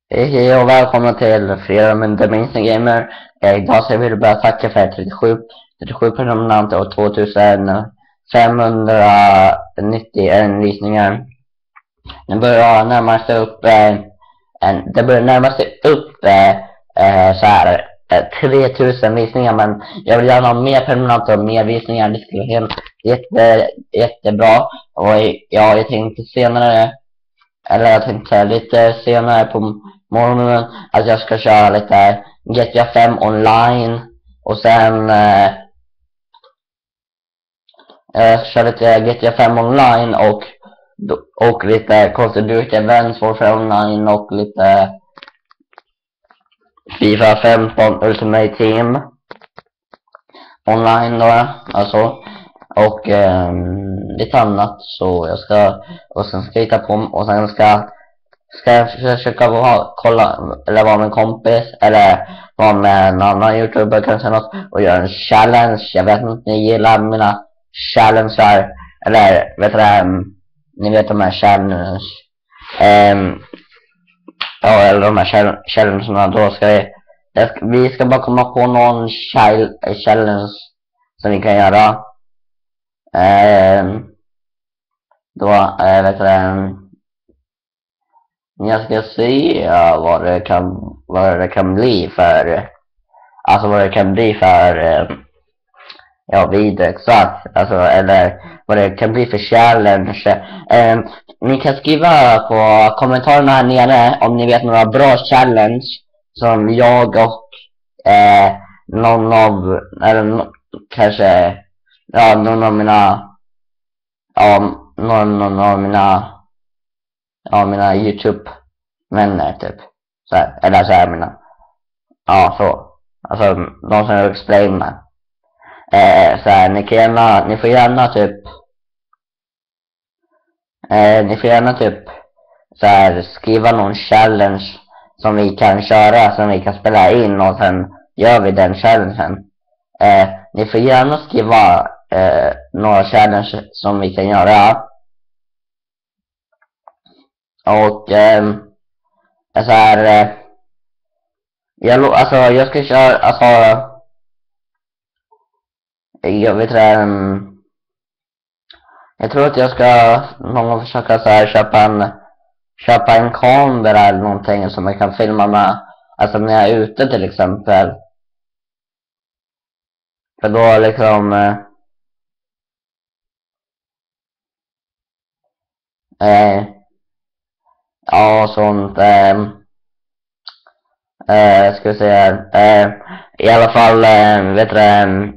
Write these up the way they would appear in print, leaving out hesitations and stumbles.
Hej och välkomna till Fredag med The Mainstream Gamer. Idag så vill jag bara tacka för 37 prenumeranter och 2591 visningar. Det börjar närma sig upp så här 3000 visningar, men jag vill gärna ha mer prenumeranter och mer visningar. Det skulle vara jättebra. Och jag tänkte lite senare på morgonen att jag ska köra lite GTA 5 online, och sen köra lite GTA 5 online och lite Call of Duty Events Warfare online och lite FIFA 15 Ultimate Team online då, alltså, och lite annat. Så jag ska, och sen ska jag hitta på, och sen ska jag försöka kolla eller vara med en kompis eller vara med en annan youtuber kanske något och göra en challenge. Jag vet inte om ni gillar mina challenges, eller vet du, ni vet de här challenge, ja, eller de här challengerna. Då ska vi ska bara komma på någon challenge som vi kan göra. Då vet du, jag ska se vad det kan bli för, alltså vad det kan bli för video exakt, alltså, eller vad det kan bli för challenge. Ni kan skriva på kommentarerna här nere om ni vet några bra challenge som jag och någon av, eller kanske någon av mina YouTube-vänner typ, så här, eller så här mina, så, alltså de som jag explain med, så här, ni får gärna typ så här, skriva någon challenge som vi kan köra, som vi kan spela in, och sen gör vi den challengen. Ni får gärna skriva några challenge som vi kan göra. Och så här, jag ska köra, alltså, jag vet inte, jag tror att jag ska någon gång försöka så här, köpa en kamera eller någonting som jag kan filma med, alltså när jag är ute till exempel. För då liksom ja, sånt, ska vi säga, i alla fall, vet du,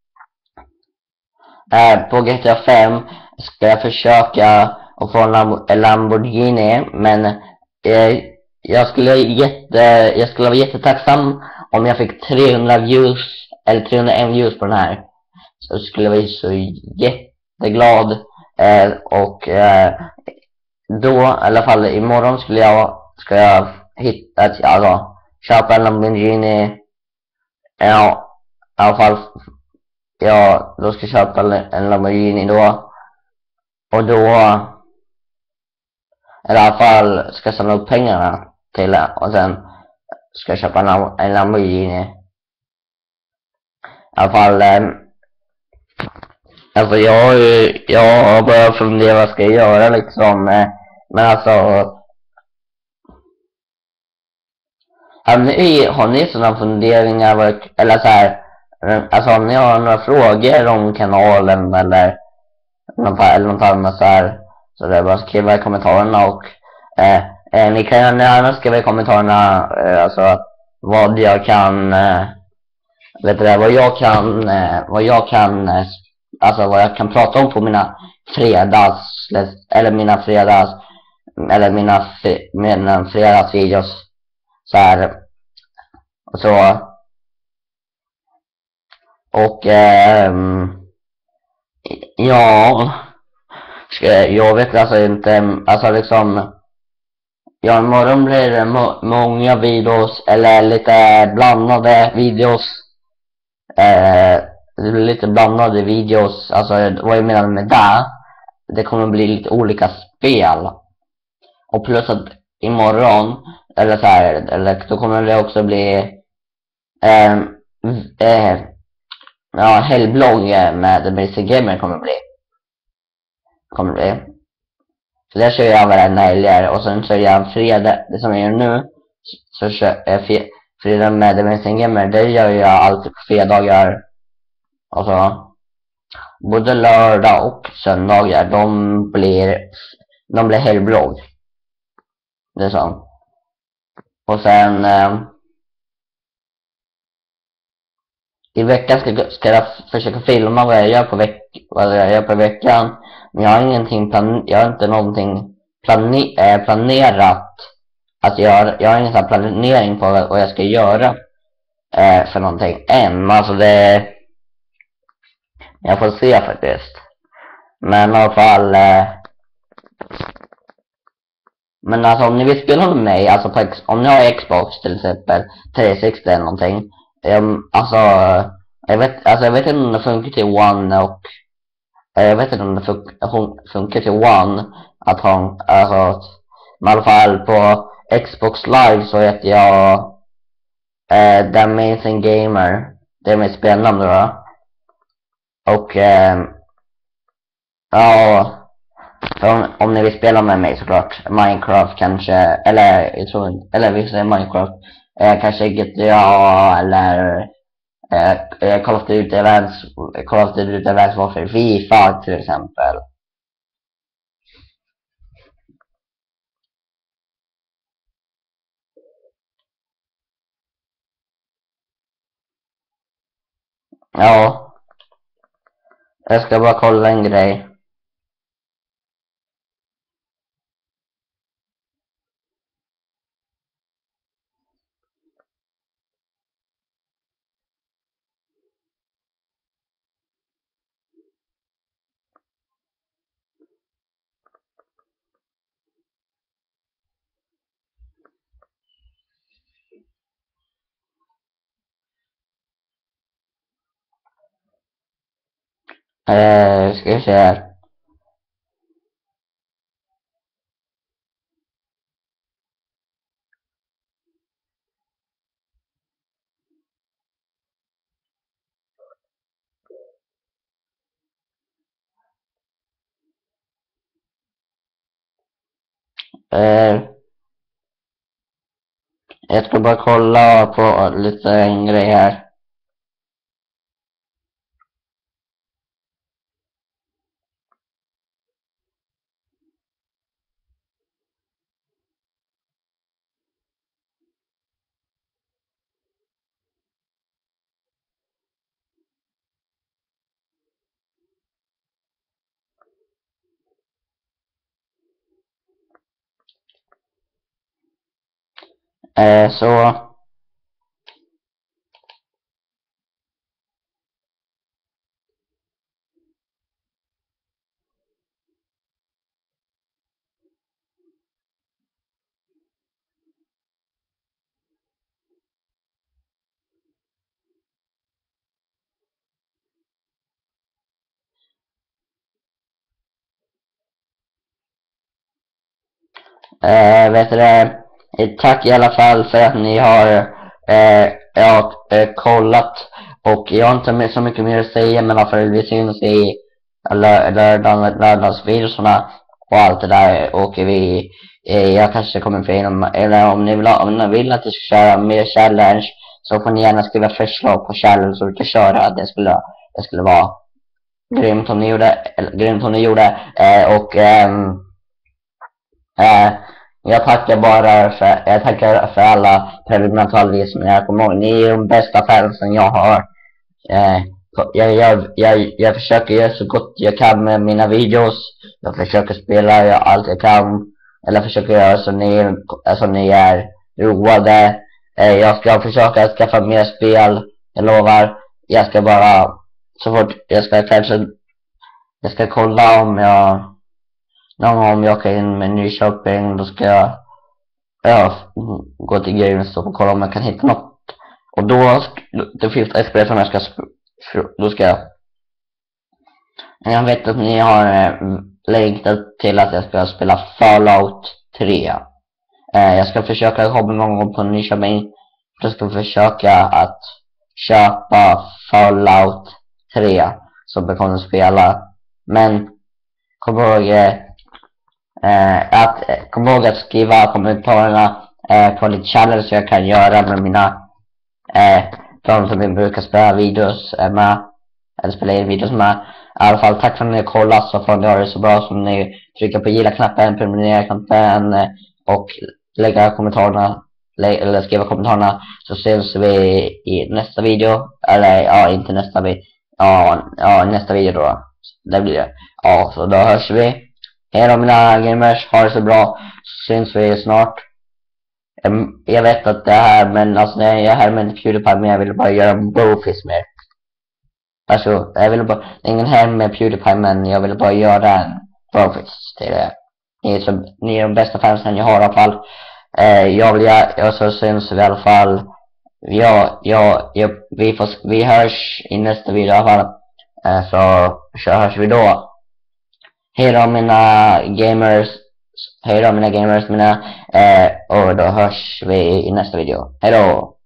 på GTA 5 ska jag försöka att få en Lamborghini, men jag skulle vara jättetacksam om jag fick 300 views eller 301 views på den här, så skulle jag bli så jätteglad. Och då, i alla fall imorgon, ska jag hitta, köpa en Lamborghini. Ja, i alla fall, då ska jag köpa en Lamborghini då. Och då, i alla fall, ska jag samla upp pengarna till det, och sen ska jag köpa en Lamborghini. I alla fall, alltså jag har börjat fundera vad ska jag göra liksom, men alltså, har ni sådana funderingar, eller så här, alltså om ni har några frågor om kanalen eller något annat så här, så det är bara att skriva i kommentarerna. Och ni kan gärna skriva i kommentarerna, alltså vad jag kan, alltså vad jag kan prata om på mina fredagsvideos så här, och så. Och ja, jag vet alltså inte, alltså liksom, ja, imorgon blir det många videos, eller lite blandade videos. Det blir lite blandade videos, alltså vad jag menar med det kommer bli lite olika spel. Och plus att imorgon eller så här, eller då kommer det också bli ja, helgblogg med Mr. Gamer kommer bli. Så där kör jag varenda helger, och sen kör jag fredag, det som jag gör nu, så kör jag fredag med Mr. Gamer, det gör jag alltid på fredagar. Och så både lördag och söndagar, de blir helgblogg. Det är så. Och sen i veckan ska jag försöka filma vad jag gör på veckan. Men jag har inte någonting planerat att göra. Jag har ingen sån planering på vad jag ska göra för någonting än. Alltså jag får se faktiskt. Men i alla fall men alltså om ni vill spela med mig, alltså om ni har Xbox till exempel 360 eller någonting, alltså jag vet inte om det funkar till One, och jag vet inte om det funkar till One att ha, alltså, men i alla fall på Xbox Live så heter jag The Amazing Gamer. Det är mitt spelnamn då. Och ja, om ni vill spela med mig såklart, Minecraft kanske, eller jag tror inte, eller vi säger Minecraft, kanske GTA eller Call of Duty Advanced Warfare, FIFA till exempel. Ja, jag ska bara kolla en grej. Ska vi se här. Jag ska bara kolla på lite en grej här. Så vet du det, tack i alla fall för att ni har kollat, och jag har inte så mycket mer att säga, men för vi syns i lördagsvideorna och allt det där, och jag kanske kommer för igenom, eller om ni vill att jag ska köra mer challenge, så får ni gärna skriva förslag på challenge så vi kan köra. Det skulle vara grymt om ni gjorde, och jag tackar för alla prenumerantalvisningar. Kom ihåg, ni är de bästa fansen jag har. Jag försöker göra så gott jag kan med mina videos. Jag försöker spela allt jag kan, eller försöker göra så ni är roade. Jag ska försöka skaffa mer spel, jag lovar. Jag ska bara, så fort jag ska kolla om jag kan in med Nyköping, då ska jag gå till Games och kolla om jag kan hitta något. Och då finns det ett spel som jag vet att ni har längtat till att jag ska spela Fallout 3. Jag ska försöka hoppa någon gång på Nyköping. Jag ska försöka att köpa Fallout 3 som vi kommer att spela. Men kom ihåg att skriva kommentarerna på ditt channel så jag kan göra med mina de som vi brukar spela videos med, eller spela in videos med. I alla fall tack för att ni har kollat, så får ni ha det så bra som ni trycker på gilla-knappen, prenumerera-knappen och lägga kommentarerna eller skriva kommentarerna, så ses vi i nästa video. Eller ja, inte nästa video. Ja, nästa video då. Det blir det. Ja, så då hörs vi. Hej då mina gamers, ha det så bra. Så syns vi snart. Jag vet att det här, men alltså när jag är här med PewDiePie, men jag vill bara göra Brofist mer. Alltså, jag vill bara, ingen här med PewDiePie, men jag vill bara göra en Brofist till det. Ni är de bästa fansen jag har i alla fall. Jag så syns vi i alla fall. Vi hörs i nästa video i alla fall. Så hörs vi då. Hej då mina gamers. Och då hörs vi i nästa video. Hej då.